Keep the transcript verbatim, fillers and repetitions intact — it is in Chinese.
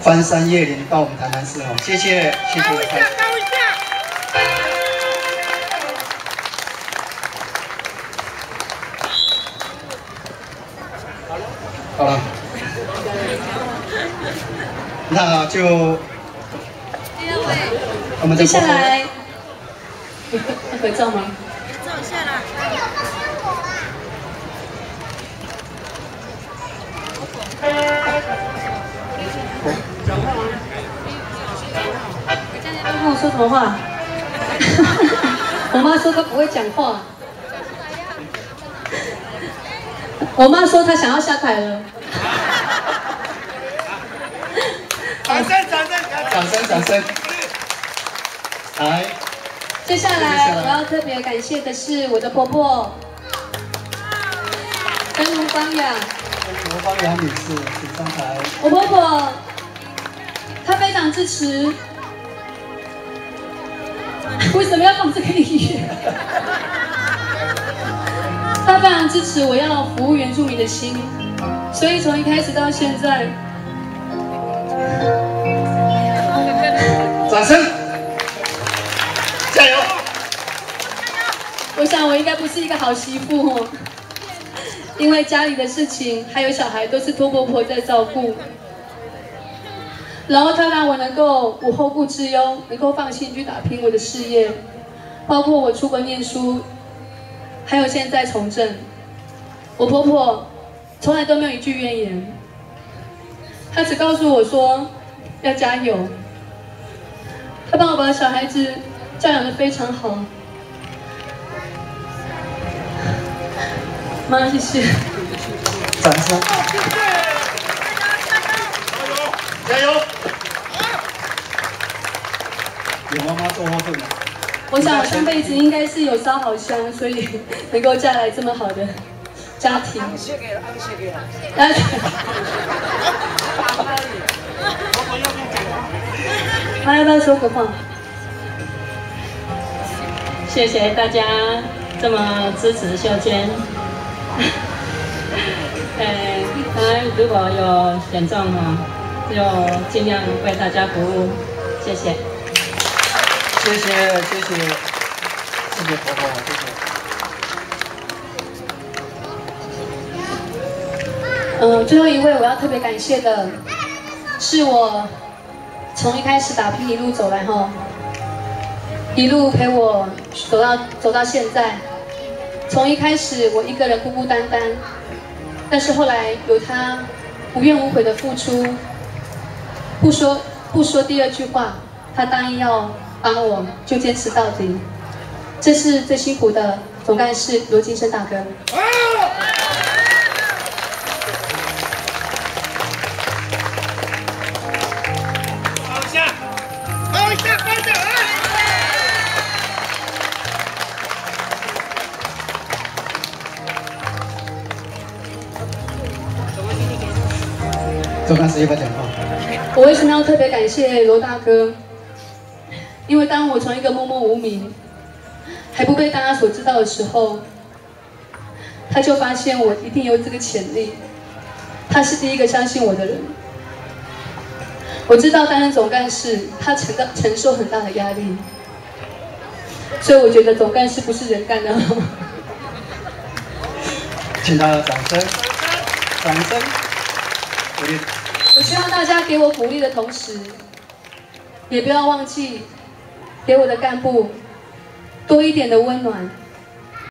翻山越岭到我们台南市哦，谢谢谢谢。高一下，高一下。好了，好了，那就我们接下来要合照吗？ 合照一下啦。 他跟我说什么话？我妈说她不会讲话。我妈说她想要下台了。 掌声掌声掌声掌声！来， 接下来我要特别感谢的是我的婆婆，跟卢芳雅。 罗芳雅女士，请上台。 我婆婆，她非常支持。为什么要放这个音乐？她非常支持我要服务原住民的心，所以从一开始到现在， 掌声，加油！ 我想我应该不是一个好媳妇哦。 因为家里的事情还有小孩都是托婆婆在照顾，然后她让我能够无后顾之忧，能够放心去打拼我的事业，包括我出国念书，还有现在从政。我婆婆从来都没有一句怨言，她只告诉我说要加油。她帮我把小孩子教养得非常好。 妈，谢谢。 掌声！加油！有妈妈做后盾。 我想我上辈子应该是有烧好香，所以能够嫁来这么好的家庭。谢给了，谢给了。妈要不要说个话？ 谢谢大家这么支持秀娟。 呃，当然，如果有选中哈，就尽量为大家服务，谢谢。 谢谢谢谢谢谢婆婆，谢谢。 嗯，最后一位我要特别感谢的，是我从一开始打拼一路走来后，一路陪我走到走到现在。 从一开始我一个人孤孤单单，但是后来有他无怨无悔的付出，不说不说第二句话，他答应要帮我，就坚持到底。这是最辛苦的总干事罗金生大哥。 好一下，好一下，好一下！ 总干事要不要讲话？ 我为什么要特别感谢罗大哥？因为当我从一个默默无名，还不被大家所知道的时候，他就发现我一定有这个潜力。他是第一个相信我的人。我知道担任总干事，他承担承受很大的压力，所以我觉得总干事不是人干的。 请大家掌声，掌声鼓励。 我希望大家给我鼓励的同时，也不要忘记给我的干部多一点的温暖，